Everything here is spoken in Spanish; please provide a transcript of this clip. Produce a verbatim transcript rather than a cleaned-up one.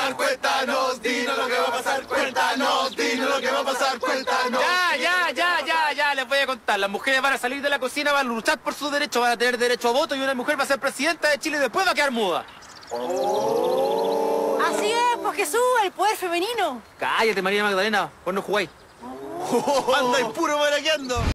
pasar, cuéntanos, dinos lo que va a pasar, cuéntanos, dinos lo que va a pasar, cuéntanos. Ya, ya, ya, ya, ya, les voy a contar. Las mujeres van a salir de la cocina, van a luchar por sus derechos, van a tener derecho a voto y una mujer va a ser presidenta de Chile y después va a quedar muda. Así es, pues Jesús, el poder femenino. Cállate, María Magdalena, vos no jugáis. Andáis puro maraqueando.